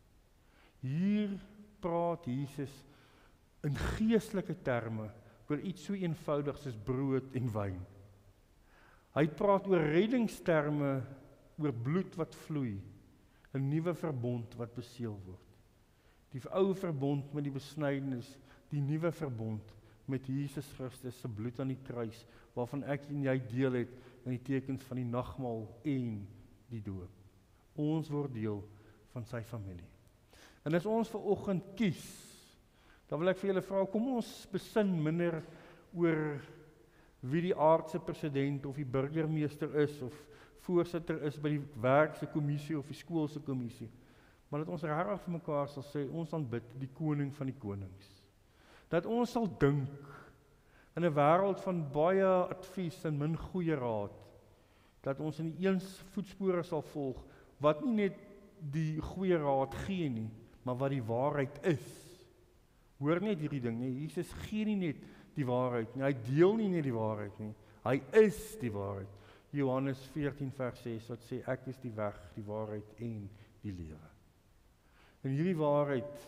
S1: Hier praat Jesus in geestelike terme oor iets so eenvoudig soos brood en wyn. Hy praat oor reddingsterme, oor bloed wat vloei, 'n nuwe verbond wat beseël word. Die ou verbond met die besnydenis, die nuwe verbond met Jesus Christus se bloed aan die kruis, waarvan ek en jy deel het in die tekens van die nagmaal en die doop. Ons word deel van sy familie. En as ons vanoggend kies, dan wil ek vir julle vra, kom ons besin minder oor wie die aardse president of die burgemeester is, of voorsitter is by die werkse kommissie of die skoolse kommissie. Maar dat ons regtig vir mekaar sal sê, ons aanbid die koning van die konings. Dat ons sal dink in 'n wêreld van baie advies en min goeie raad, dat ons in die eens voetspore sal volg, wat nie net die goeie raad gee nie, maar wat die waarheid is. Hoor net hierdie ding, nie? Jesus gee nie net die waarheid nie, hy deel nie net die waarheid nie, hy is die waarheid. Johannes veertien vers ses, wat sê, ek is die weg, die waarheid en die lewe. En hierdie waarheid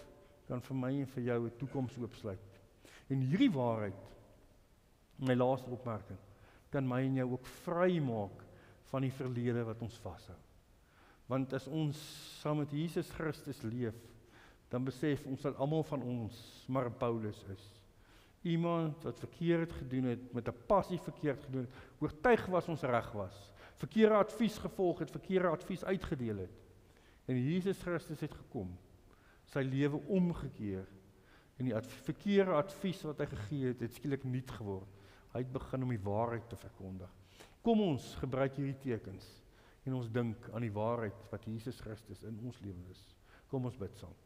S1: kan vir my en vir jou 'n toekoms oopsluit. En hierdie waarheid, my laaste opmerking, kan my en jou ook vry maak van die verlede wat ons vashou. Want as ons saam met Jesus Christus leef, dan besef ons dat almal van ons maar 'n Paulus is. Iemand wat verkeerd gedoen het, met 'n passie verkeerd gedoen het, oortuig was ons reg was, verkeerde advies gevolg het, verkeerde advies uitgedeel het. En Jesus Christus het gekom, sy lewe omgekeer, en die adv verkeerde advies wat hy gegee het, het skielik nuut geword. Hy het begin om die waarheid te verkondig. Kom ons gebruik hierdie tekens, en ons dink aan die waarheid wat Jesus Christus in ons lewe is. Kom ons bid saam.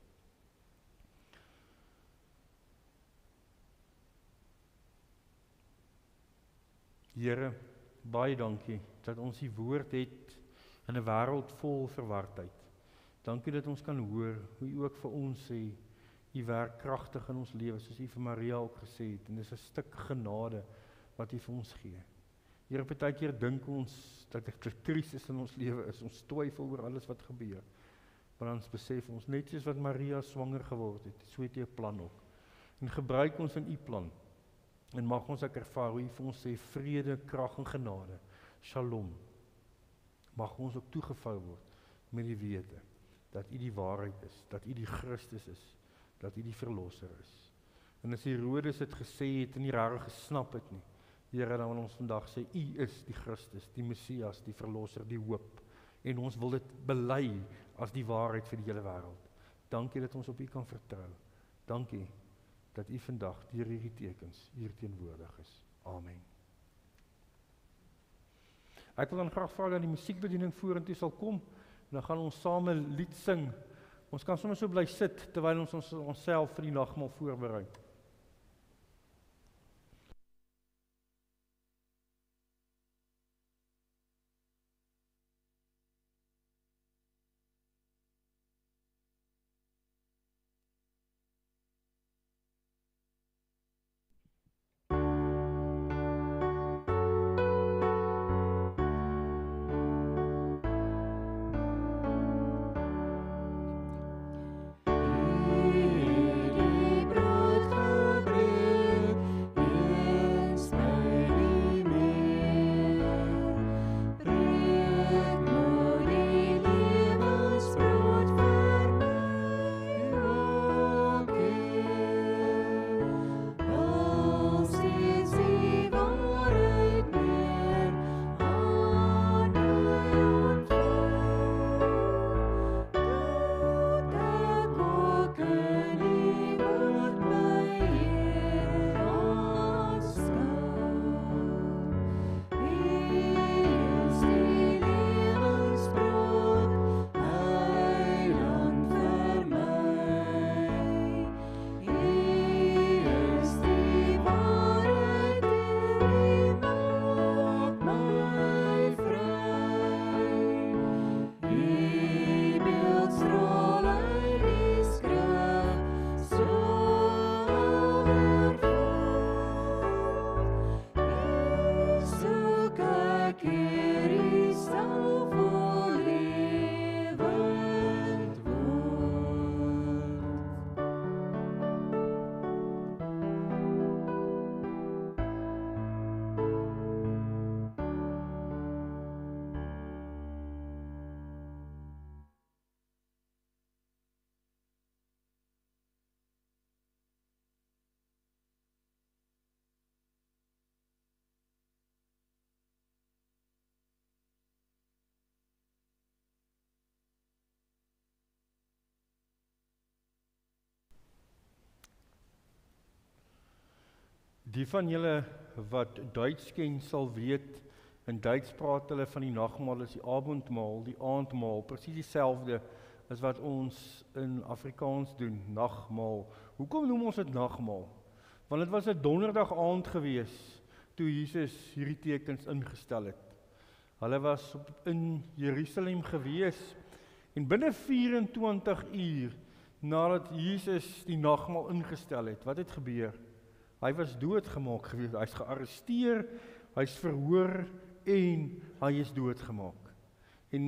S1: Here, baie dankie dat ons die woord het in 'n wêreld vol verwardheid. Dankie dat ons kan hoor hoe U ook vir ons sê, U werk kragtig in ons lewe, soos U vir Maria ook gesê het, en dis 'n stuk genade wat U vir ons gee. Here, partykeer dink ons dat 'n krisis in ons lewe is, ons twyfel oor alles wat gebeur. Maar ons besef ons, net soos wat Maria swanger geword het, so het U 'n plan ook. En gebruik ons in U plan. En mag ons ook ervaar hoe U vir ons sê, vrede, krag en genade, shalom. Mag ons ook toegevou word met die wete, dat U die waarheid is, dat U die Christus is, dat U die verlosser is. En as Herodes het gesê het en nie rare gesnap het nie, Here, dan wil ons vandag sê, U is die Christus, die Messias, die verlosser, die hoop. En ons wil dit bely as die waarheid vir die hele wêreld. Dankie dat ons op U kan vertrou. Dankie dat U vandag deur hierdie tekens hier teenwoordig is. Amen. Ek wil dan graag vra dat die musiekbediening vorentoe sal kom, en dan gaan ons saam 'n lied sing. Ons kan sommer so bly sit, terwyl ons ons onsself vir die nagmaal voorberei. Die van julle wat Duits ken sal weet, in Duits praat hulle van die nagmaal as die avondmaal, die aandmaal, presies dieselfde as wat ons in Afrikaans doen, nagmaal. Hoekom noem ons dit nagmaal? Want dit was 'n donderdag aand gewees, toe Jesus hierdie tekens ingestel het. Hulle was op, in Jerusalem gewees, en binne vyf en twintig uur, nadat Jesus die nagmaal ingestel het, wat het gebeur? Hy was doodgemaak gewees, hy is gearresteer, hy is verhoor en hy is doodgemaak. En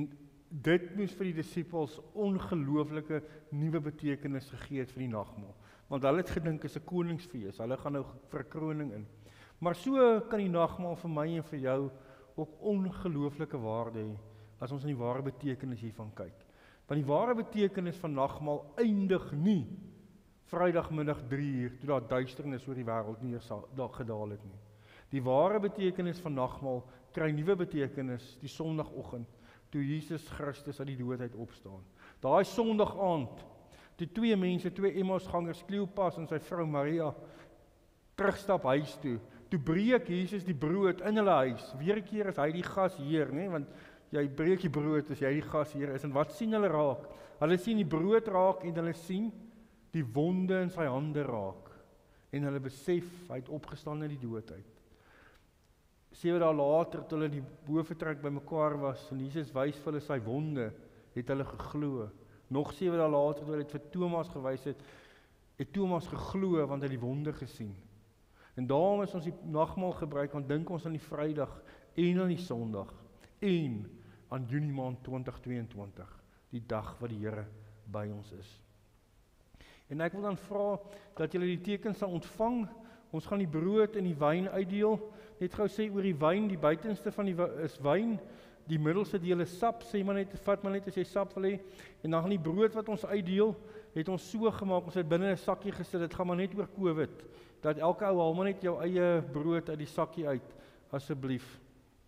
S1: dit moes vir die disippels ongelooflike nuwe betekenis gegee het vir die nagmaal. Want hulle het gedink is 'n koningsfees, hulle gaan nou vir 'n kroning in. Maar so kan die nagmaal vir my en vir jou ook ongelooflike waarde hê, as ons in die ware betekenis hiervan kyk. Want die ware betekenis van nagmaal eindig nie Vrydagmiddag drie uur, toe daar duisternis oor die wêreld neergedaal het nie. Die ware betekenis van nagmaal kry nuwe betekenis die Sondagoggend, toe Jesus Christus uit die dood uit opstaan. Daai Sondag aand, toe twee mense, twee Emmausgangers, Kleopas en sy vrou Maria, terugstap huis toe, toe breek Jesus die brood in hulle huis. Weer 'n keer is hy die gasheer, nee, want jy breek die brood as jy die gasheer is. En wat sien hulle raak? Hulle sien die brood raak en hulle sien die wonde in sy hande raak. En hulle besef, hy het opgestaan uit die dood uit. Sewe dae later, toe hulle in die boefretrek bymekaar was, en Jesus wys vir hulle sy wonde, het hulle geglo. Nog sewe dae later, toe hy dit vir Thomas gewys het, het Thomas geglo, want hy het die wonde gesien. En daarom is ons die nagmaal gebruik, want dink ons aan die Vrydag en aan die Sondag, en aan Junie maand twintig tweeëntwintig, die dag wat die Here by ons is. En ek wil dan vra, dat julle die teken sal ontvang. Ons gaan die brood en die wyn uitdeel. Net gou sê oor die wyn, die buitenste van die is wyn, die middelste deel is sap, sê maar net, vat maar net as jy sap wil hê. En dan gaan die brood wat ons uitdeel, het ons so gemaak, ons het binne 'n sakkie gesit, dit gaan maar net oor COVID, dat elke ou haal maar net jou eie brood uit die sakkie uit, asseblief.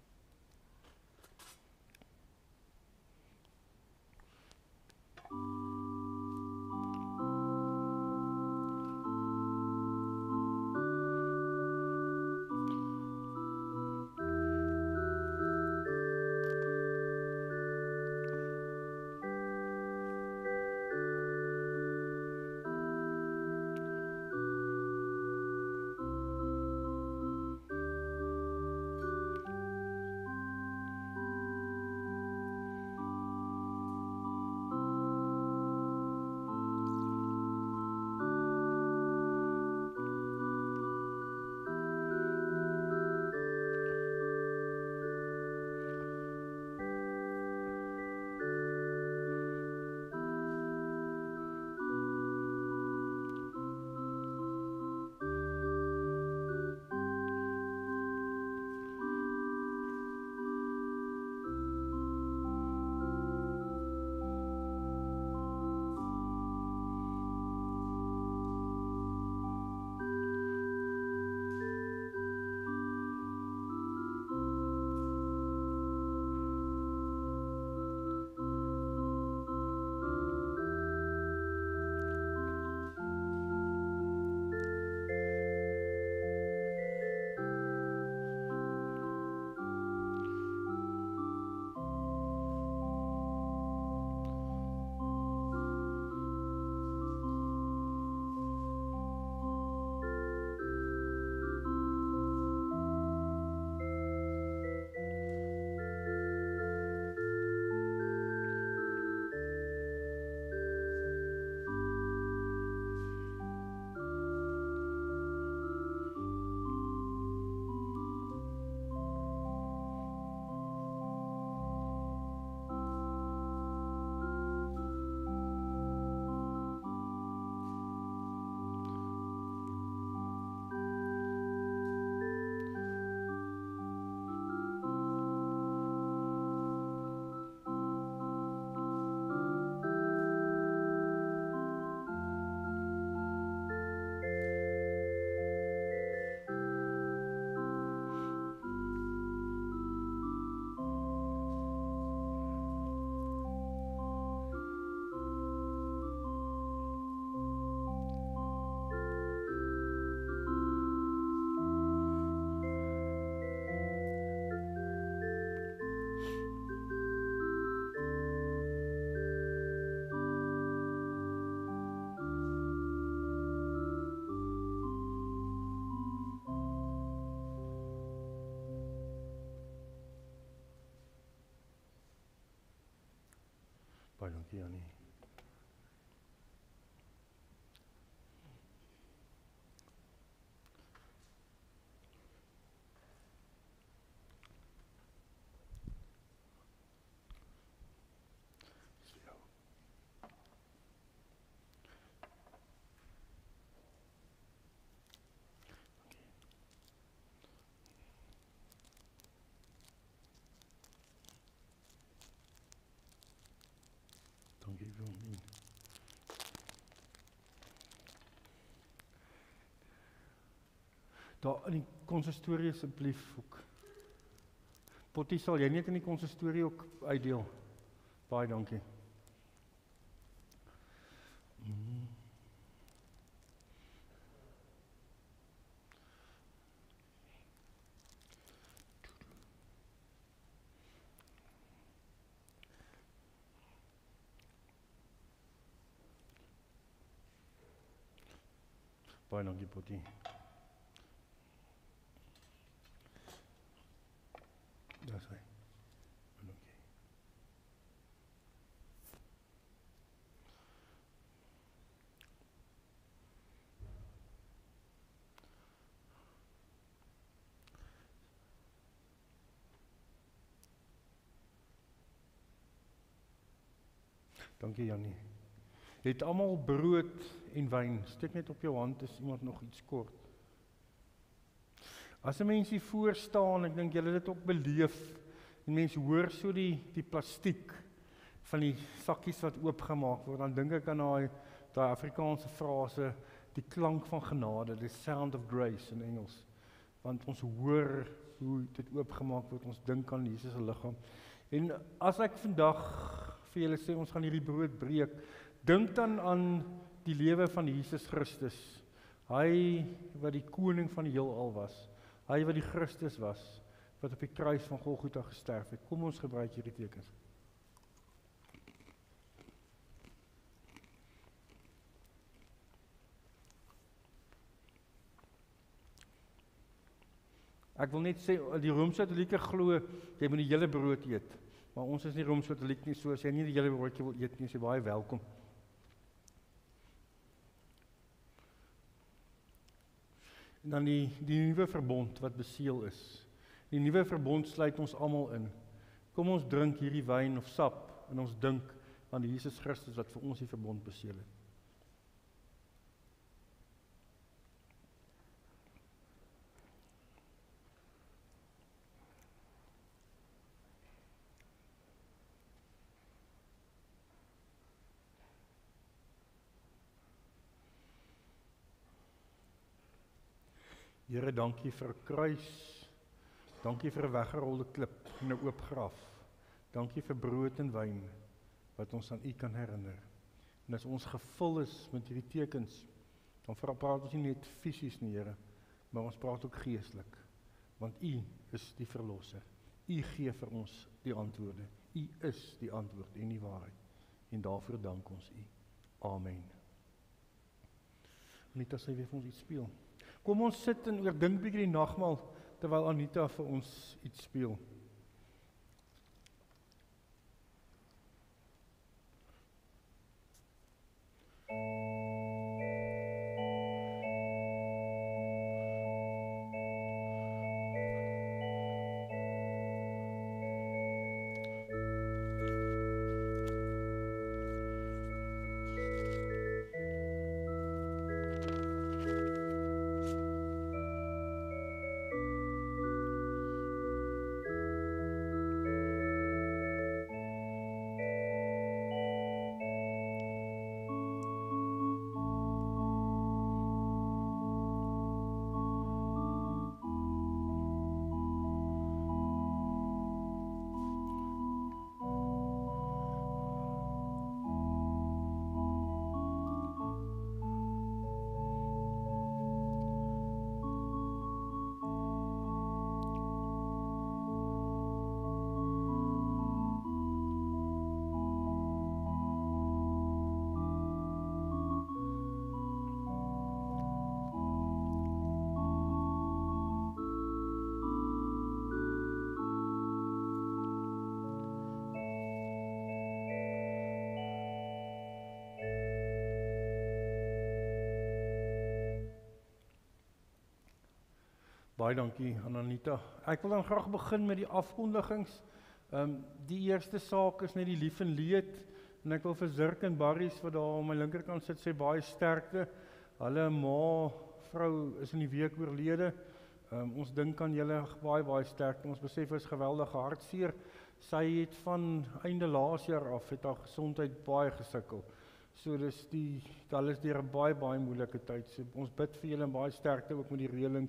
S1: Baie dankie, Annie. Daar in die konsistorie asseblief ook. Pottie, sal jy net in die konsistorie ook uitdeel? Baie dankie. Mm. Baie dankie, Pottie. Daar is hy. Dankie. Dankie, Jannie. Het almal brood en wyn. Steek net op jou hand as iemand nog iets kort. As 'n mens hier voor staan, ek dink julle het dit ook beleef, en mense hoor so die, die plastiek van die sakkies wat oopgemaak word, dan dink ek aan daai daai Afrikaanse frase, die klank van genade, the sound of grace in Engels. Want ons hoor hoe dit oopgemaak word, ons dink aan Jesus se liggaam. En as ek vandag vir julle sê, ons gaan hierdie brood breek, dink dan aan die lewe van Jesus Christus. Hy wat die koning van die heelal was. Hy wat die Christus was, wat op die kruis van Golgotha gesterf het. Kom ons gebruik hierdie tekens. Ek wil net sê, die Rooms-Katolieke glo, jy moet die hele brood eet. Maar ons is nie Rooms-Katoliek nie, so as jy nie die hele broodjie wil eet nie, is jy baie welkom. En dan die, die nuwe verbond wat beseël is. Die nuwe verbond sluit ons almal in. Kom ons drink hierdie wyn of sap, en ons dink aan die Jesus Christus wat vir ons die verbond beseël het. Here, dankie vir 'n kruis, dankie vir 'n weggerolde klip en 'n oop graf, dankie vir brood en wyn, wat ons aan U kan herinner. En as ons gevul is met hierdie tekens, dan praat ons nie net fisies nie, Here, maar ons praat ook geestelik, want U is die verlosser. U gee vir ons die antwoorde. U is die antwoord en die waarheid. En daarvoor dank ons U. Amen. Anita sê weer vir ons iets speel. Kom ons sit en oordink bietjie die nagmaal, terwyl Anita vir ons iets speel. Baie dankie aan Anita. Ek wil dan graag begin met die afkondigings. Um, die eerste saak is net die lief en leed, en ek wil vir Zirk en Barries wat daar aan my linkerkant sit, sê baie sterkte. Hulle ma, vrou is in die week oorlede. Um, ons dink aan julle baie baie sterkte. Ons besef is geweldige hartseer. Sy het van einde laas jaar af het haar gesondheid baie gesukkel. So dis die, hulle is deur 'n baie baie moeilike tyd. So, ons bid vir julle en baie sterkte ook met die reëlings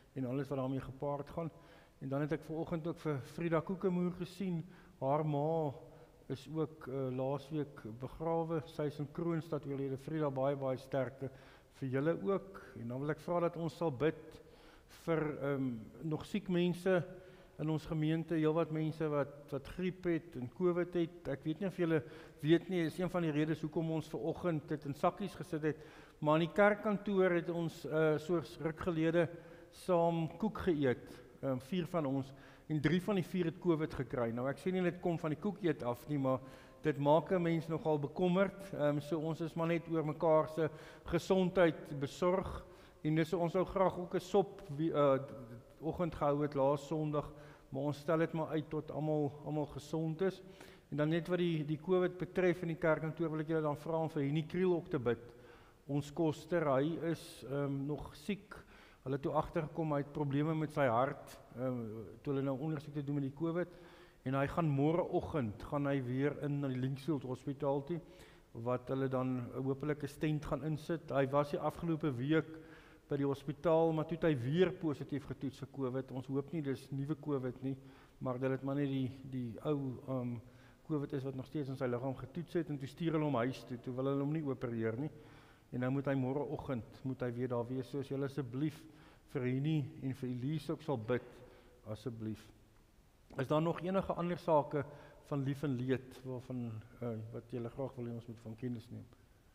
S1: en alles wat daarmee gepaard gaan. En dan het ek vanoggend ook vir Frida Koekemoer gesien, haar ma is ook uh, laasweek begrawe, sy is in Kroonstad oorlede. Frida, baie baie sterkte vir julle ook, en dan wil ek vra dat ons sal bid vir um, nog siek mense in ons gemeente, heel wat mense wat, wat griep het en COVID het. Ek weet nie of julle weet nie, is een van die redes hoekom ons vanoggend dit in sakkies gesit het, maar in die kerkkantoor het ons uh, soos ruk gelede saam koek geëet, um, vier van ons, en drie van die vier het COVID gekry. Nou ek sê nie dit kom van die koek eet af nie, maar dit maak 'n mens nogal bekommerd, um, so ons is maar net oor mekaar se gesondheid besorg, en dis ons sou graag ook 'n sop uh, oggend gehou het laas Sondag, maar ons stel dit maar uit tot almal almal gesond is. En dan net wat die die COVID betref in die kerkkantoor, wil ek julle dan vra om vir Henny Kriel ook te bid. Ons koster, hy is um, nog siek. Hulle het toe agtergekom, hy het probleme met sy hart, um, toe hulle nou ondersoek te doen met die COVID, en hy gaan môreoggend gaan hy weer in na die Linksfield Hospitaal toe, wat hulle dan hopelik 'n stent gaan insit. Hy was die afgelope week by die hospitaal, maar toe het hy weer positief getoets vir COVID. Ons hoop nie dis nuwe COVID nie, maar dat dit maar net die die ou um, COVID is wat nog steeds in sy liggaam getoets het, en toe stuur hulle hom huis toe, toe wil hulle hom nie opereer nie. En nou moet hy môreoggend moet hy weer daar wees. So as julle asseblief vir Henny en vir Elise ook sal bid, asseblief. Is daar nog enige ander sake van lief en leed waarvan uh, wat julle graag wil hê ons moet van kennis neem?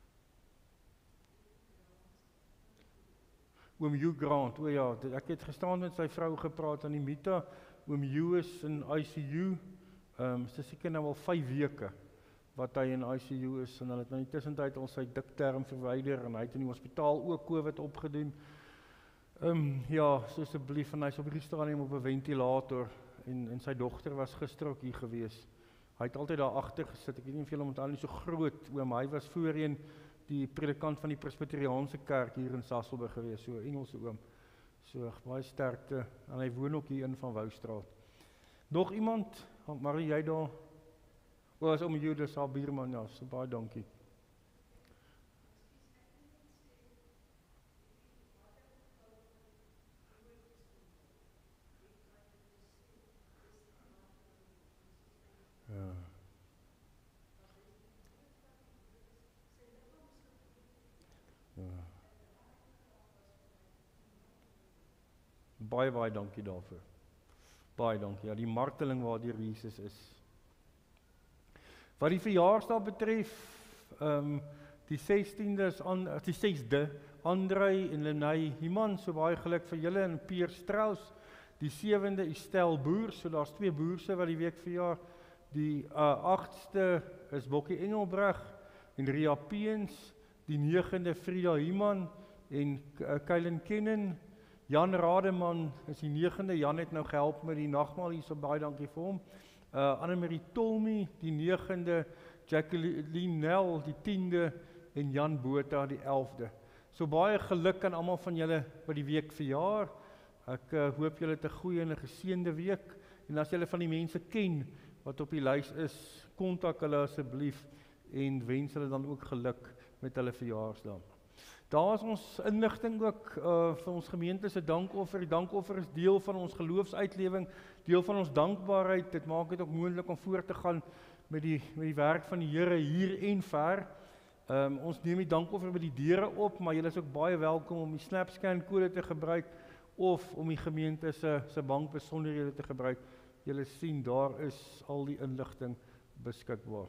S1: Oom Hugh Grant, o ja, ek het gestaan met sy vrou gepraat aan die Mita. Oom Hugh is in I C U, um, sy seker nou al vyf weke wat hy in I C U is, en hulle het nou in die tussentyd al sy dikterm verwyder, en hy het in die hospitaal ook COVID opgedoen. Um, ja, so asseblief, en hy is op die stadium op 'n ventilator, en, en sy dogter was gister ook hier gewees. Hy het altyd daar agter gesit, ek weet nie of julle onthou nie, so groot oom, hy was voorheen die predikant van die Presbyteriaanse kerk hier in Sasolburg gewees, so Engelse oom. So baie sterkte, en hy woon ook hier in van Woustraat. Nog iemand? Marie, jy daar? O, as om Judas, haar buurman, ja, so baie dankie. Ja. Ja. Baie, baie dankie daarvoor. Baie dankie, ja, die marteling waardeur Jesus is. Wat die verjaarsdag betref, um, die sestiende is an, die sesde, Andrei en Lenay Himan, so baie geluk vir julle, en Pier Strauss, die sewende Estel Boer, so daar's twee boerse wat die week verjaar, die uh, agtste is Bokkie Engelbreg en Ria Peens, die negende Frida Himan en uh, Kylen Kennen, Jan Rademan is die negende, Jan het nou gehelp met die nagmaal hier, so baie dankie vir hom. Uh, Annemarie Tolmy, die negende, Jacqueline Nel, die tiende, en Jan Botha, die elfde. So baie geluk aan almal van julle wat die week verjaar. Ek uh, hoop julle het 'n goeie en 'n geseënde week, en as julle van die mense ken wat op die lys is, kontak hulle asseblief, en wens hulle dan ook geluk met hulle verjaarsdag. Daar is ons inligting ook uh, vir ons gemeente se dankoffer. Die dankoffer is deel van ons geloofsuitlewing, deel van ons dankbaarheid. Dit maak dit ook moontlik om voort te gaan met die, met die werk van die Here hier en ver. Um, ons neem die dankoffer by die deure op, maar julle is ook baie welkom om die SnapScan kode te gebruik, of om die gemeente se, se bankbesonderhede te gebruik. Julle sien, daar is al die inligting beskikbaar.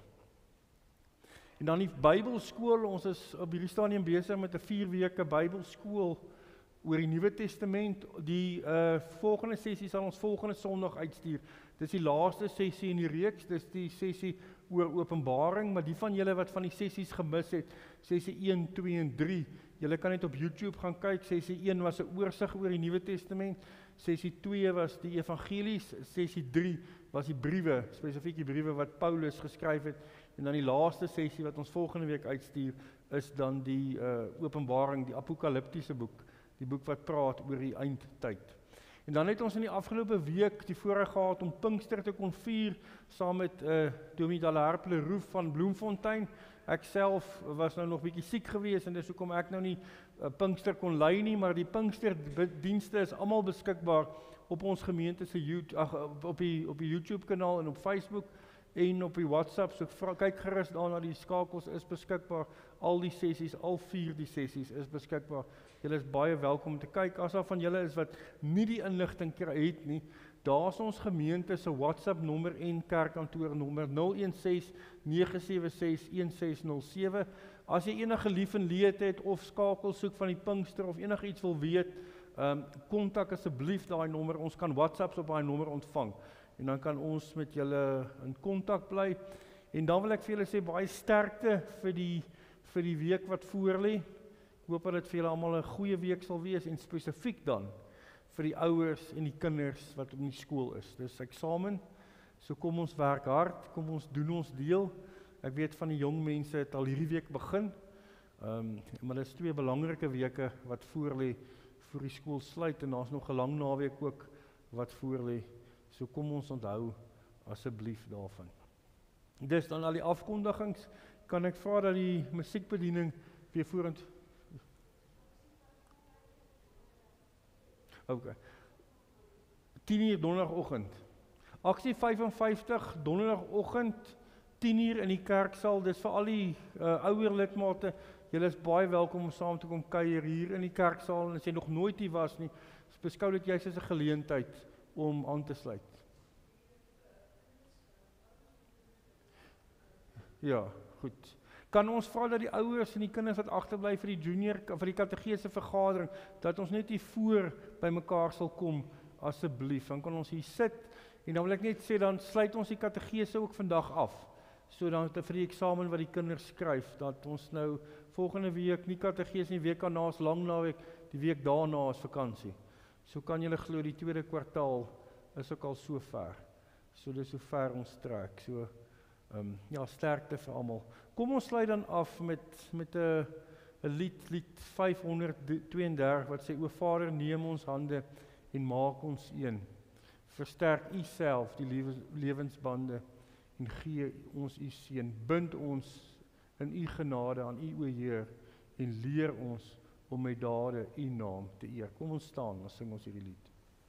S1: En dan die Bybelskool, ons is op hierdie stadium besig met 'n vier weke Bybelskool oor die Nuwe Testament. Die uh, volgende sessie sal ons volgende Sondag uitstuur. Dis die laaste sessie in die reeks, dis die sessie oor Openbaring, maar die van julle wat van die sessies gemis het, sessie een, twee en drie, julle kan net op YouTube gaan kyk. Sessie een was 'n oorsig oor die Nuwe Testament, sessie twee was die evangelies, sessie drie was die briewe, spesifiek die briewe wat Paulus geskryf het, en dan die laaste sessie wat ons volgende week uitstuur, is dan die uh, Openbaring, die apokaliptiese boek, die boek wat praat oor die eindtyd. En dan het ons in die afgelope week die voorreg gehad om Pinkster te kon vier, saam met uh, Dominee Dallaerp Leroux van Bloemfontein. Ek self was nou nog bietjie siek geweest en dis hoekom ek nou nie uh, Pinkster kon lei nie, maar die Pinkster dienste is almal beskikbaar op ons gemeente se YouTube, ag op die op die YouTube kanaal en op Facebook en op die WhatsApp. So vra, kyk gerus daarna, die skakels is beskikbaar. Al die sessies, al vier die sessies is beskikbaar. Julle is baie welkom om te kyk. As daar van julle is wat nie die inligting het nie, daar is ons gemeente se WhatsApp nommer en kerkkantoor nommer nul een ses nege sewe ses een ses nul sewe. As jy enige lief en leed het of skakel soek van die Pinkster of enige iets wil weet, um, kontak asseblief daai nommer. Ons kan WhatsApps op daai nommer ontvang. En dan kan ons met julle in kontak bly. En dan wil ek vir julle sê baie sterkte vir die vir die week wat voorlê. Ek hoop dat dit vir julle almal 'n goeie week sal wees en spesifiek dan vir die ouers en die kinders wat op die skool is. Dis eksamen. So kom ons werk hard, kom ons doen ons deel. Ek weet van die jong mense het al hierdie week begin. Ehm um, maar dit is twee belangrike weke wat voorlê voor die skool sluit en daar's nog 'n lang naweek ook wat voorlê. So kom ons onthou asseblief daarvan. Dis dan al die afkondigings. Kan ek vra dat die musiekbediening weer vorentoe. Okay. tien uur donderdagoggend. Aksie vyf en vyftig donderdagoggend tien uur in die kerksaal. Dis vir al die uh, ouer lidmate. Julle is baie welkom om saam te kom kuier hier in die kerksaal en as jy nog nooit hier was nie, beskou dit juis as 'n geleentheid om aan te sluit. Ja, goed. Kan ons vra dat die ouers en die kinders wat agterbly vir die junior vir die kategese vergadering dat ons net hier voor by mekaar sal kom asseblief. Dan kan ons hier sit en dan wil ek net sê dan sluit ons die kategese ook vandag af. So dan vir die eksamen wat die kinders skryf dat ons nou volgende week nie kategese nie, week daarna is lang naweek, die week daarna is vakansie. So kan julle glo die tweede kwartaal is ook al so ver. So dis so ver ons trek. So um, ja, sterkte vir almal. Kom ons sluit dan af met met 'n 'n lied, lied vyf honderd twee en dertig wat sê: O Vader, neem ons hande en maak ons een. Versterk U self die lewe, lewensbande en gee ons U seën. Bind ons in U genade aan U, o Heer, en leer ons om met dade U naam te eer. Kom ons staan, dan sing ons hierdie lied.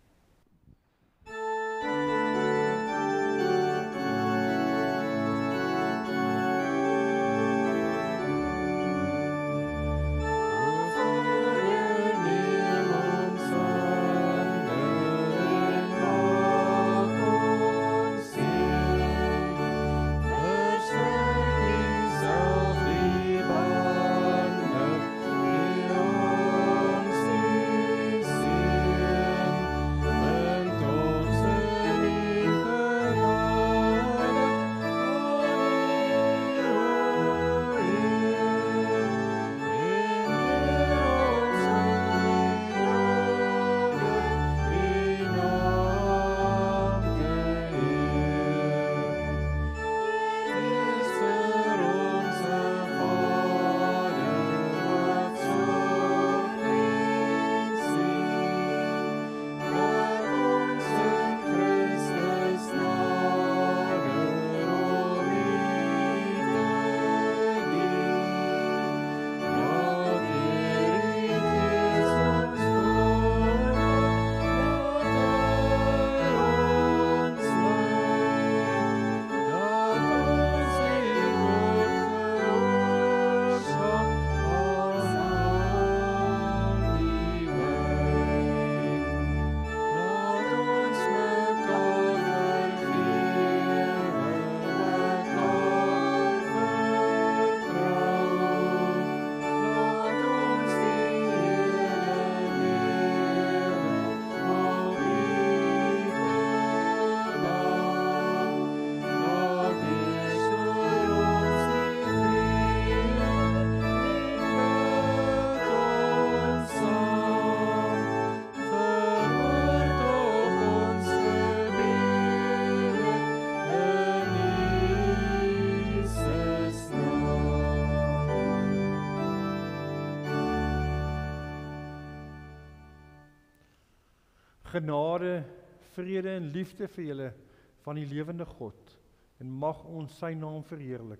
S1: Genade, vrede en liefde vir julle van die lewende God en mag ons sy naam verheerlik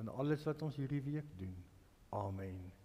S1: in alles wat ons hierdie week doen. Amen.